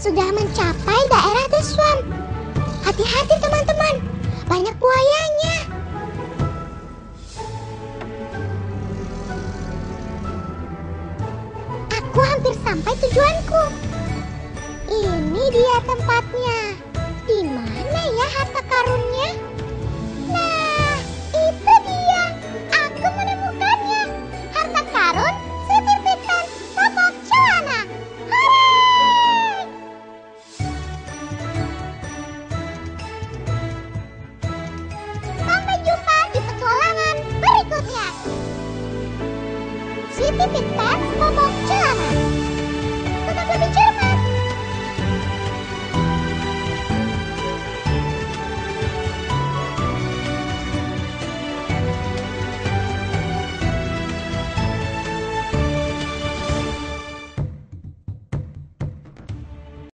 sudah mencapai daerah The Swamp. Hati-hati teman-teman, banyak buayanya. Aku hampir sampai tujuanku. Ini dia tempatnya. Di mana ya harta karunnya? Nah, itu dia. Aku menemukannya. Harta karun sertifikat popok celana. Hooray! Sampai jumpa di petualangan berikutnya. Sertifikat popok celana.